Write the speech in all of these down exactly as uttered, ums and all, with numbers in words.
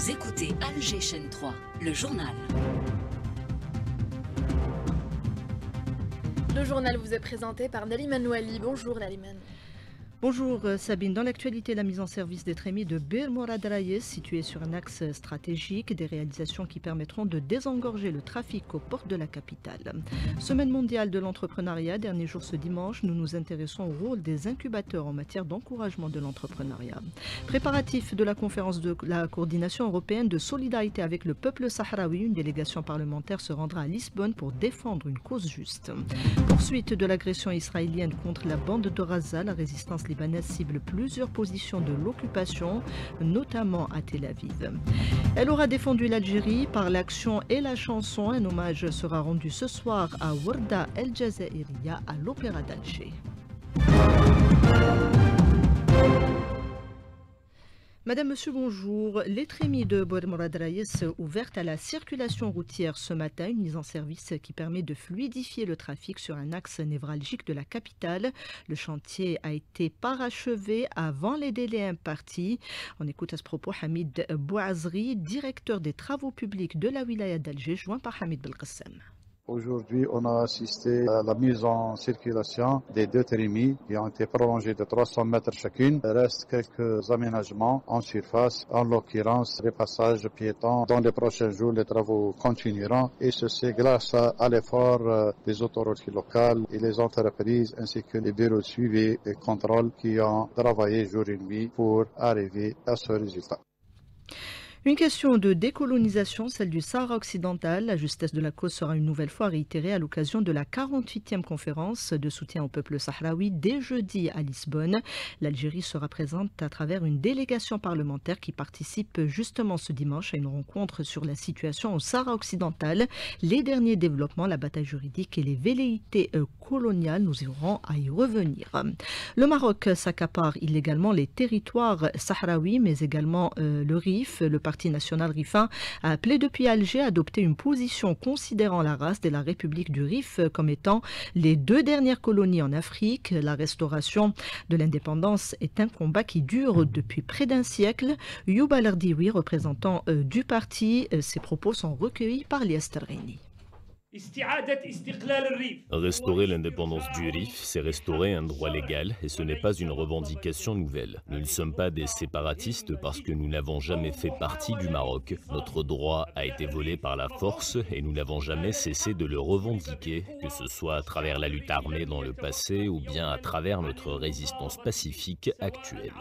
Vous écoutez Alger chaîne trois, le journal. Le journal vous est présenté par Naliman Ouali. Bonjour Naliman. Bonjour Sabine. Dans l'actualité, la mise en service des trémies de Bir Morad Rayes, située sur un axe stratégique, des réalisations qui permettront de désengorger le trafic aux portes de la capitale. Semaine mondiale de l'entrepreneuriat, dernier jour ce dimanche, nous nous intéressons au rôle des incubateurs en matière d'encouragement de l'entrepreneuriat. Préparatif de la conférence de la coordination européenne de solidarité avec le peuple sahraoui, une délégation parlementaire se rendra à Lisbonne pour défendre une cause juste. Poursuite de l'agression israélienne contre la bande de Gaza, la résistance libanaise cible plusieurs positions de l'occupation, notamment à Tel Aviv. Elle aura défendu l'Algérie par l'action et la chanson. Un hommage sera rendu ce soir à Warda El Jazairiya à l'Opéra d'Alger. Madame, Monsieur, bonjour. Les trémies de Bir Morad Rayes ouvertes à la circulation routière ce matin, une mise en service qui permet de fluidifier le trafic sur un axe névralgique de la capitale. Le chantier a été parachevé avant les délais impartis. On écoute à ce propos Hamid Bouazri, directeur des travaux publics de la wilaya d'Alger, joint par Hamid Belkacem. Aujourd'hui, on a assisté à la mise en circulation des deux trémies qui ont été prolongées de trois cents mètres chacune. Il reste quelques aménagements en surface, en l'occurrence les passages piétons. Dans les prochains jours, les travaux continueront et ceci grâce à l'effort des autorités locales et les entreprises ainsi que les bureaux de suivi et contrôle qui ont travaillé jour et nuit pour arriver à ce résultat. Une question de décolonisation, celle du Sahara occidental. La justesse de la cause sera une nouvelle fois réitérée à l'occasion de la quarante-huitième conférence de soutien au peuple sahraoui dès jeudi à Lisbonne. L'Algérie sera présente à travers une délégation parlementaire qui participe justement ce dimanche à une rencontre sur la situation au Sahara occidental, les derniers développements, la bataille juridique et les velléités coloniales. Nous aurons à y revenir. Le Maroc s'accapare illégalement les territoires sahraouis, mais également euh, le Rif. Le Parti national rifin a appelé depuis Alger à adopter une position considérant la race de la République du Rif comme étant les deux dernières colonies en Afrique. La restauration de l'indépendance est un combat qui dure depuis près d'un siècle. Youba Lardioui, représentant euh, du parti, euh, ses propos sont recueillis par Lies Terghini. Restaurer l'indépendance du Rif, c'est restaurer un droit légal et ce n'est pas une revendication nouvelle. Nous ne sommes pas des séparatistes parce que nous n'avons jamais fait partie du Maroc. Notre droit a été volé par la force et nous n'avons jamais cessé de le revendiquer, que ce soit à travers la lutte armée dans le passé ou bien à travers notre résistance pacifique actuelle.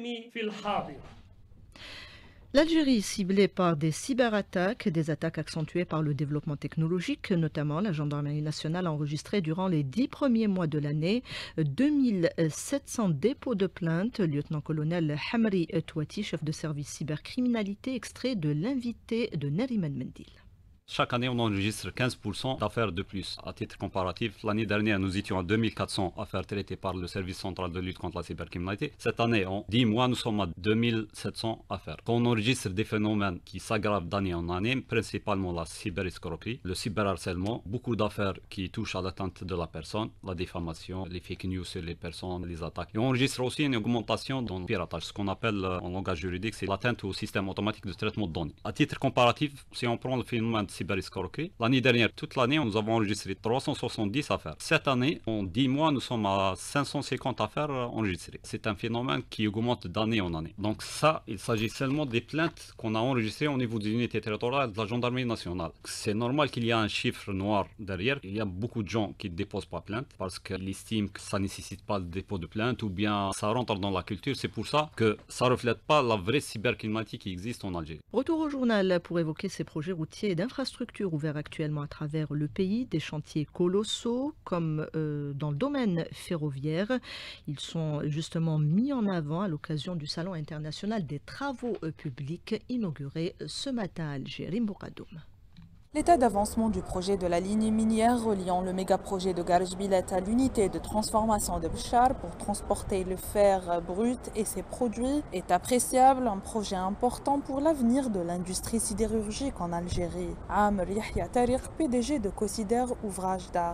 L'Algérie ciblée par des cyberattaques, des attaques accentuées par le développement technologique, notamment la gendarmerie nationale a enregistré durant les dix premiers mois de l'année deux mille sept cents dépôts de plaintes. Lieutenant-colonel Hamri Touati, chef de service cybercriminalité, extrait de l'invité de Nariman Mendil. Chaque année, on enregistre quinze pour cent d'affaires de plus. À titre comparatif, l'année dernière, nous étions à deux mille quatre cents affaires traitées par le service central de lutte contre la cybercriminalité. Cette année, en dix mois, nous sommes à deux mille sept cents affaires. Quand on enregistre des phénomènes qui s'aggravent d'année en année, principalement la cyberescroquerie, le cyberharcèlement, beaucoup d'affaires qui touchent à l'atteinte de la personne, la diffamation, les fake news sur les personnes, les attaques. Et on enregistre aussi une augmentation dans le piratage, ce qu'on appelle en langage juridique, c'est l'atteinte au système automatique de traitement de données. À titre comparatif, si on prend le phénomène de cyberescroquerie. L'année dernière, toute l'année, nous avons enregistré trois cent soixante-dix affaires. Cette année, en dix mois, nous sommes à cinq cent cinquante affaires enregistrées. C'est un phénomène qui augmente d'année en année. Donc ça, il s'agit seulement des plaintes qu'on a enregistrées au niveau des unités territoriales de la gendarmerie nationale. C'est normal qu'il y ait un chiffre noir derrière. Il y a beaucoup de gens qui ne déposent pas plainte parce qu'ils estiment que ça ne nécessite pas de dépôt de plainte ou bien ça rentre dans la culture. C'est pour ça que ça ne reflète pas la vraie cybercriminalité qui existe en Algérie. Retour au journal pour évoquer ces projets routiers et d'infrastructures ouverts actuellement à travers le pays, des chantiers colossaux comme euh, dans le domaine ferroviaire. Ils sont justement mis en avant à l'occasion du Salon international des travaux publics inauguré ce matin à Alger. Rimbouradoum. L'état d'avancement du projet de la ligne minière reliant le méga-projet de Garjbilet à l'unité de transformation de Bchar pour transporter le fer brut et ses produits est appréciable, un projet important pour l'avenir de l'industrie sidérurgique en Algérie. Amr Yahya Tariq, P D G de Cosider Ouvrage d'Art.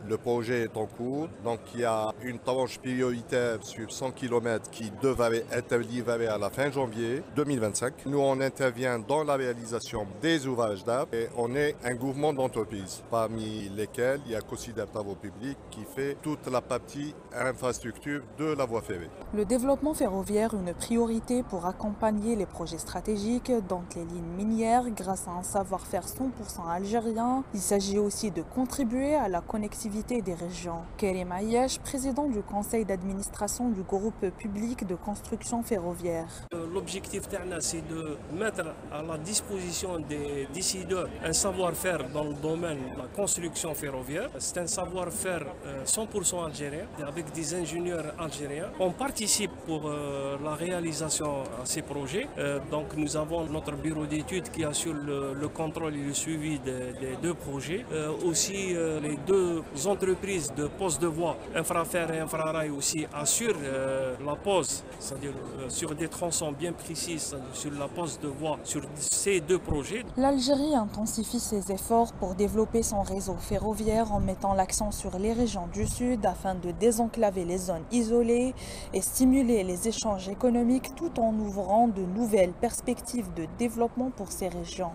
Le projet est en cours, donc il y a une tranche prioritaire sur cent kilomètres qui devrait être livrée à la fin janvier deux mille vingt-cinq. Nous, on intervient dans la réalisation des ouvrages d'art et on est un groupement d'entreprises, parmi lesquelles il y a COSIDEP Travaux Publics qui fait toute la partie infrastructure de la voie ferrée. Le développement ferroviaire, une priorité pour accompagner les projets stratégiques, donc les lignes minières, grâce à un savoir-faire cent pour cent algérien. Il s'agit aussi de contribuer à la connectivité des régions. Karim Ayesh, président du conseil d'administration du groupe public de construction ferroviaire. L'objectif, c'est de mettre à la disposition des décideurs un savoir-faire dans le domaine de la construction ferroviaire. C'est un savoir-faire cent pour cent algérien, avec des ingénieurs algériens. On participe pour la réalisation de ces projets. Donc nous avons notre bureau d'études qui assure le, le contrôle et le suivi des, des deux projets. Euh, aussi, euh, les deux entreprises de pose de voie, Infrafer et Infrarail aussi, assurent euh, la pose, c'est-à-dire euh, sur des tronçons bien précis, sur la pose de voie sur ces deux projets. L'Algérie intensifie ses efforts pour développer son réseau ferroviaire en mettant l'accent sur les régions du Sud afin de désenclaver les zones isolées et stimuler les échanges économiques tout en ouvrant de nouvelles perspectives de développement pour ces régions.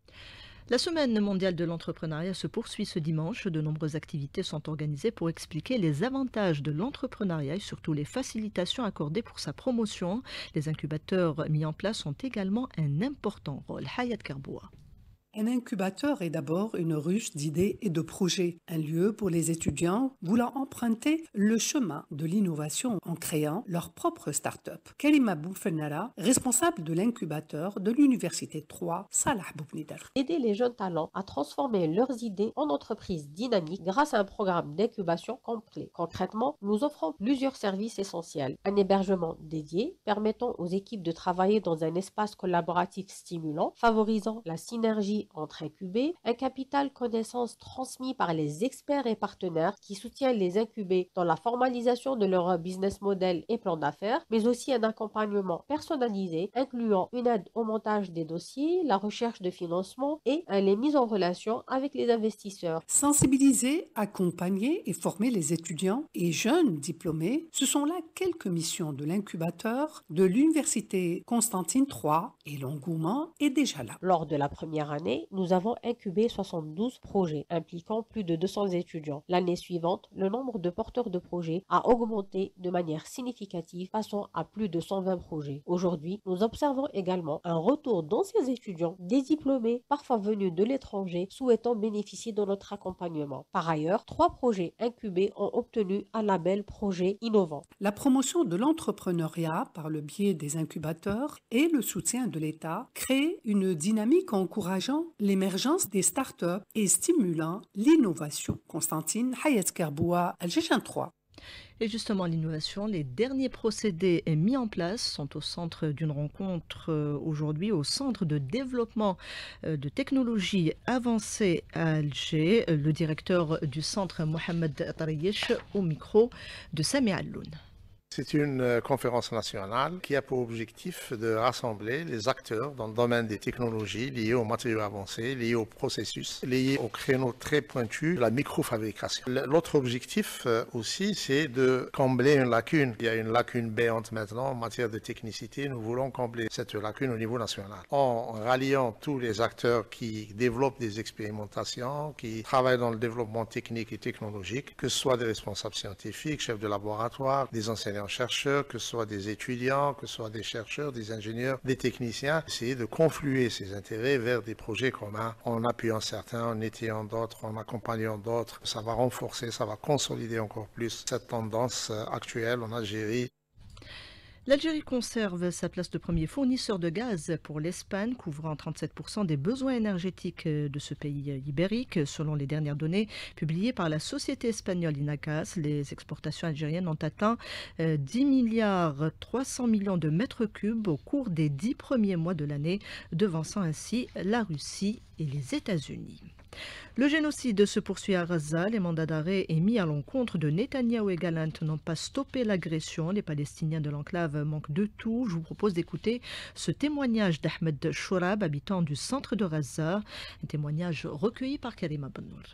La Semaine mondiale de l'entrepreneuriat se poursuit ce dimanche. De nombreuses activités sont organisées pour expliquer les avantages de l'entrepreneuriat et surtout les facilitations accordées pour sa promotion. Les incubateurs mis en place ont également un important rôle. Hayat Karboua. Un incubateur est d'abord une ruche d'idées et de projets, un lieu pour les étudiants voulant emprunter le chemin de l'innovation en créant leur propre start-up. Karima Boufennara, responsable de l'incubateur de l'Université trois, Salah Boubnidar. Aider les jeunes talents à transformer leurs idées en entreprises dynamiques grâce à un programme d'incubation complet. Concrètement, nous offrons plusieurs services essentiels. Un hébergement dédié permettant aux équipes de travailler dans un espace collaboratif stimulant, favorisant la synergie entre incubés, un capital connaissance transmis par les experts et partenaires qui soutiennent les incubés dans la formalisation de leur business model et plan d'affaires, mais aussi un accompagnement personnalisé incluant une aide au montage des dossiers, la recherche de financement et les mises en relation avec les investisseurs. Sensibiliser, accompagner et former les étudiants et jeunes diplômés, ce sont là quelques missions de l'incubateur de l'Université Constantine trois et l'engouement est déjà là. Lors de la première année, nous avons incubé soixante-douze projets impliquant plus de deux cents étudiants. L'année suivante, le nombre de porteurs de projets a augmenté de manière significative, passant à plus de cent vingt projets. Aujourd'hui, nous observons également un retour d'anciens étudiants, des diplômés, parfois venus de l'étranger, souhaitant bénéficier de notre accompagnement. Par ailleurs, trois projets incubés ont obtenu un label projet innovant. La promotion de l'entrepreneuriat par le biais des incubateurs et le soutien de l'État crée une dynamique encourageant l'émergence des startups et stimulant l'innovation. Constantine Hayat Karboua, Algérie trois. Et justement, l'innovation, les derniers procédés mis en place sont au centre d'une rencontre aujourd'hui au Centre de développement de technologies avancées à Alger. Le directeur du centre, Mohamed Tariyesh, au micro de Sami Alloun. C'est une conférence nationale qui a pour objectif de rassembler les acteurs dans le domaine des technologies liées aux matériaux avancés, liées aux processus, liées aux créneaux très pointus de la microfabrication. L'autre objectif aussi, c'est de combler une lacune. Il y a une lacune béante maintenant en matière de technicité. Nous voulons combler cette lacune au niveau national en ralliant tous les acteurs qui développent des expérimentations, qui travaillent dans le développement technique et technologique, que ce soit des responsables scientifiques, chefs de laboratoire, des enseignants chercheurs, que ce soit des étudiants, que ce soit des chercheurs, des ingénieurs, des techniciens, essayer de confluer ces intérêts vers des projets communs en appuyant certains, en étayant d'autres, en accompagnant d'autres. Ça va renforcer, ça va consolider encore plus cette tendance actuelle en Algérie. L'Algérie conserve sa place de premier fournisseur de gaz pour l'Espagne, couvrant trente-sept pour cent des besoins énergétiques de ce pays ibérique. Selon les dernières données publiées par la société espagnole Inacas, les exportations algériennes ont atteint dix milliards trois cents millions de mètres cubes au cours des dix premiers mois de l'année, devançant ainsi la Russie et les États-Unis. Le génocide se poursuit à Gaza. Les mandats d'arrêt émis à l'encontre de Netanyahou et Gallant n'ont pas stoppé l'agression. Les Palestiniens de l'enclave manquent de tout. Je vous propose d'écouter ce témoignage d'Ahmed Chourab, habitant du centre de Gaza. Un témoignage recueilli par Karima Bennour.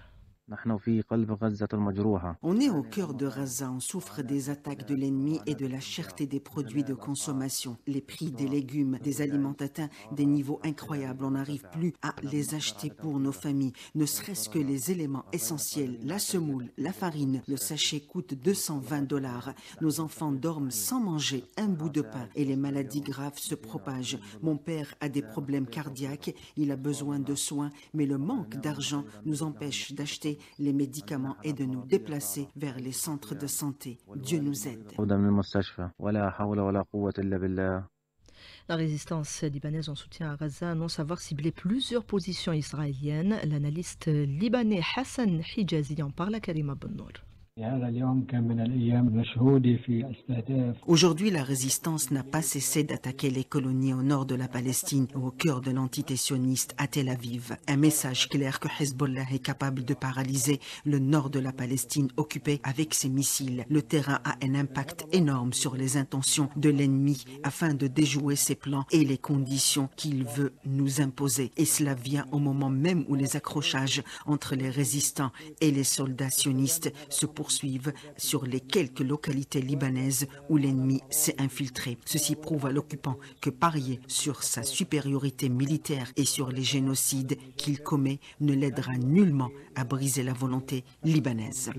On est au cœur de Gaza, on souffre des attaques de l'ennemi et de la cherté des produits de consommation. Les prix des légumes, des aliments atteints des niveaux incroyables. On n'arrive plus à les acheter pour nos familles, ne serait-ce que les éléments essentiels, la semoule, la farine. Le sachet coûte deux cent vingt dollars. Nos enfants dorment sans manger un bout de pain et les maladies graves se propagent. Mon père a des problèmes cardiaques, il a besoin de soins, mais le manque d'argent nous empêche d'acheter les médicaments et de nous déplacer vers les centres de santé. Dieu nous aide. La résistance libanaise en soutien à Gaza annonce avoir ciblé plusieurs positions israéliennes. L'analyste libanais Hassan Hijazi en parle à Karima Bennour. Aujourd'hui, la résistance n'a pas cessé d'attaquer les colonies au nord de la Palestine, au cœur de l'entité sioniste à Tel Aviv. Un message clair que Hezbollah est capable de paralyser le nord de la Palestine occupé avec ses missiles. Le terrain a un impact énorme sur les intentions de l'ennemi afin de déjouer ses plans et les conditions qu'il veut nous imposer. Et cela vient au moment même où les accrochages entre les résistants et les soldats sionistes se poursuivent sur les quelques localités libanaises où l'ennemi s'est infiltré. Ceci prouve à l'occupant que parier sur sa supériorité militaire et sur les génocides qu'il commet ne l'aidera nullement à briser la volonté libanaise.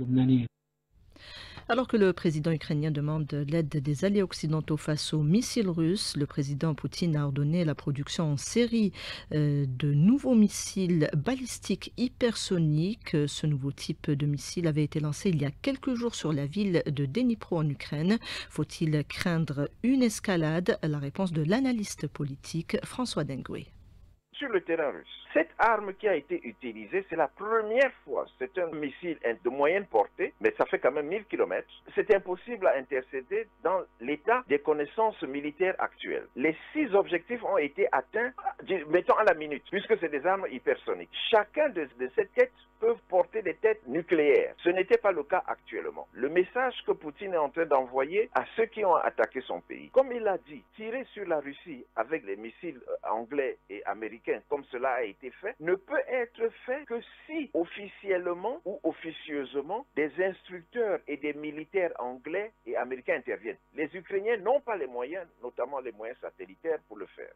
Alors que le président ukrainien demande l'aide des alliés occidentaux face aux missiles russes, le président Poutine a ordonné la production en série euh, de nouveaux missiles balistiques hypersoniques. Ce nouveau type de missile avait été lancé il y a quelques jours sur la ville de Dnipro en Ukraine. Faut-il craindre une escalade? La réponse de l'analyste politique François Dengué. Sur le terrain russe, cette arme qui a été utilisée, c'est la première fois. C'est un missile de moyenne portée, mais ça fait quand même mille kilomètres. C'est impossible à intercéder dans l'état des connaissances militaires actuelles. Les six objectifs ont été atteints, mettons à la minute, puisque c'est des armes hypersoniques. Chacun de, de ces têtes peuvent porter des têtes nucléaires. Ce n'était pas le cas actuellement. Le message que Poutine est en train d'envoyer à ceux qui ont attaqué son pays, comme il l'a dit, tirer sur la Russie avec les missiles anglais et américains, comme cela a été fait, ne peut être fait que si officiellement ou officieusement des instructeurs et des militaires anglais et américains interviennent. Les Ukrainiens n'ont pas les moyens, notamment les moyens satellitaires, pour le faire.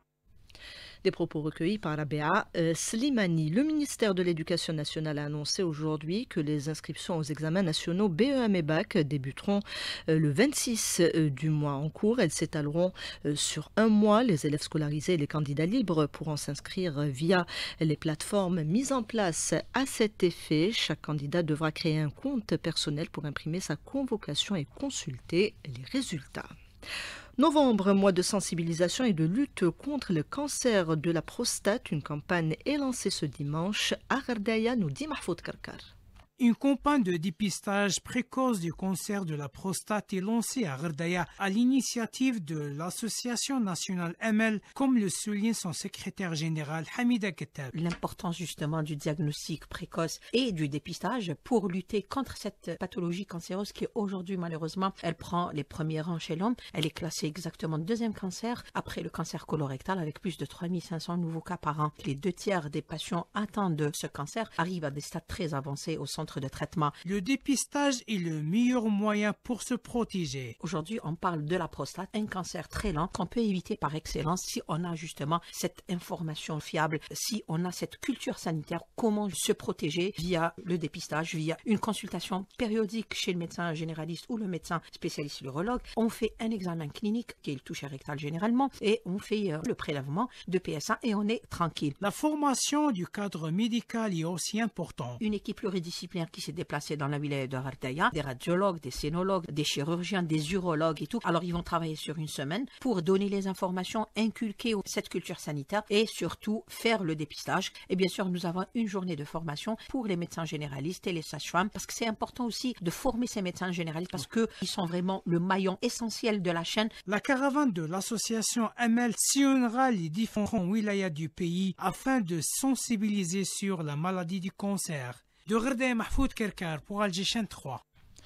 Des propos recueillis par Rabea euh, Slimani. Le ministère de l'Éducation nationale a annoncé aujourd'hui que les inscriptions aux examens nationaux B E M et Bac débuteront euh, le vingt-six euh, du mois en cours. Elles s'étaleront euh, sur un mois. Les élèves scolarisés et les candidats libres pourront s'inscrire via les plateformes mises en place à cet effet. Chaque candidat devra créer un compte personnel pour imprimer sa convocation et consulter les résultats. Novembre, mois de sensibilisation et de lutte contre le cancer de la prostate. Une campagne est lancée ce dimanche à Gherdaya, nous dit Mahfoud Karkar. Une campagne de dépistage précoce du cancer de la prostate est lancée à Gherdaya à l'initiative de l'Association nationale M L, comme le souligne son secrétaire général Hamida Kettab. L'importance justement du diagnostic précoce et du dépistage pour lutter contre cette pathologie cancéreuse qui aujourd'hui malheureusement elle prend les premiers rangs chez l'homme. Elle est classée exactement deuxième cancer après le cancer colorectal avec plus de trois mille cinq cents nouveaux cas par an. Les deux tiers des patients atteints de ce cancer arrivent à des stades très avancés au centre de traitement. Le dépistage est le meilleur moyen pour se protéger. Aujourd'hui, on parle de la prostate, un cancer très lent qu'on peut éviter par excellence si on a justement cette information fiable, si on a cette culture sanitaire, comment se protéger via le dépistage, via une consultation périodique chez le médecin généraliste ou le médecin spécialiste urologue. On fait un examen clinique qui est le toucher rectal généralement et on fait euh, le prélèvement de P S A et on est tranquille. La formation du cadre médical est aussi importante. Une équipe pluridisciplinaire qui s'est déplacée dans la wilaya de Gherdaya, des radiologues, des scénologues, des chirurgiens, des urologues et tout. Alors ils vont travailler sur une semaine pour donner les informations, inculquer cette culture sanitaire et surtout faire le dépistage. Et bien sûr, nous avons une journée de formation pour les médecins généralistes et les sages-femmes parce que c'est important aussi de former ces médecins généralistes parce qu'ils sont vraiment le maillon essentiel de la chaîne. La caravane de l'association M L sillonnera les différents wilayas du pays afin de sensibiliser sur la maladie du cancer. De Gherdaya, Mahfoud Kerkar pour Alger Chaîne trois.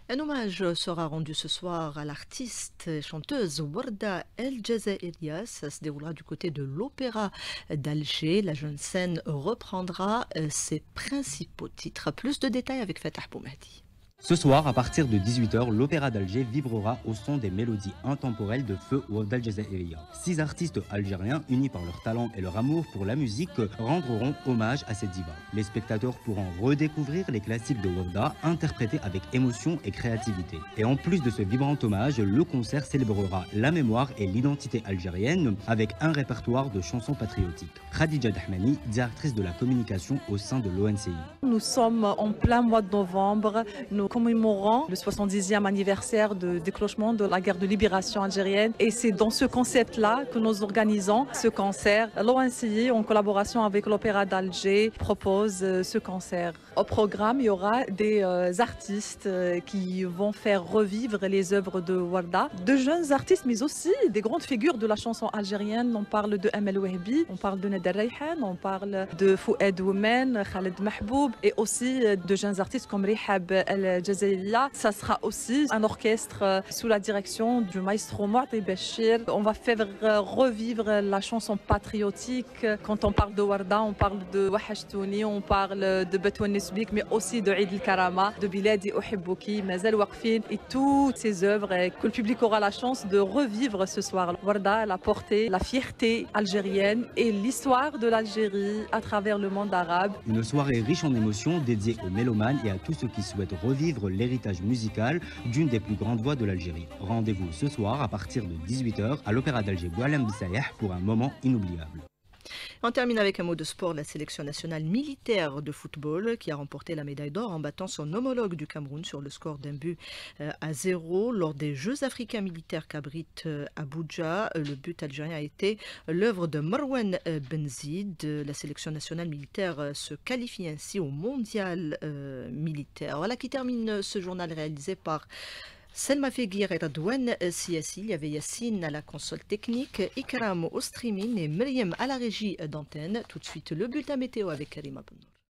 Un hommage sera rendu ce soir à l'artiste et chanteuse Warda El Jazaïria. Ça se déroulera du côté de l'Opéra d'Alger. La jeune scène reprendra ses principaux titres. Plus de détails avec Fatah Boumadi. Ce soir, à partir de dix-huit heures, l'Opéra d'Alger vibrera au son des mélodies intemporelles de feu Warda El Jazaïria. Six artistes algériens, unis par leur talent et leur amour pour la musique, rendront hommage à cette diva. Les spectateurs pourront redécouvrir les classiques de Warda, interprétés avec émotion et créativité. Et en plus de ce vibrant hommage, le concert célébrera la mémoire et l'identité algérienne avec un répertoire de chansons patriotiques. Khadija Dahmani, directrice de la communication au sein de l'O N C I. Nous sommes en plein mois de novembre. Nous commémorant le soixante-dixième anniversaire de déclenchement de la guerre de libération algérienne. Et c'est dans ce concept-là que nous organisons ce concert. L'O N C I, en collaboration avec l'Opéra d'Alger, propose ce concert. Au programme, il y aura des euh, artistes euh, qui vont faire revivre les œuvres de Warda. De jeunes artistes, mais aussi des grandes figures de la chanson algérienne. On parle de Amel Wahbi, on parle de Nada Rayhan, on parle de Fouad Oumen, Khaled Mahboub, et aussi de jeunes artistes comme Rihab El Jazaïria. Ça sera aussi un orchestre sous la direction du maestro Mouati Bachir. On va faire revivre la chanson patriotique. Quand on parle de Warda, on parle de Wahashtouni, on parle de Betouan Nesbik, mais aussi de Eid el-Karama, de Biladi Uhibouki, Mazal Waqfin, et toutes ces œuvres que le public aura la chance de revivre ce soir. Warda, elle a porté la fierté algérienne et l'histoire de l'Algérie à travers le monde arabe. Une soirée riche en émotions dédiée aux mélomanes et à tous ceux qui souhaitent revivre l'héritage musical d'une des plus grandes voix de l'Algérie. Rendez-vous ce soir à partir de dix-huit heures à l'Opéra d'Alger Boualem Bissayeh pour un moment inoubliable. On termine avec un mot de sport, la sélection nationale militaire de football qui a remporté la médaille d'or en battant son homologue du Cameroun sur le score d'un but à zéro lors des Jeux africains militaires qu'abrite Abuja. Le but algérien a été l'œuvre de Marwan Benzid. La sélection nationale militaire se qualifie ainsi au mondial euh, militaire. Voilà qui termine ce journal réalisé par Selma Feguir et Radouane Siassi. Il y avait Yassine à la console technique, Ikram au streaming et Myriam à la régie d'antenne. Tout de suite le bulletin météo avec Karima Benour.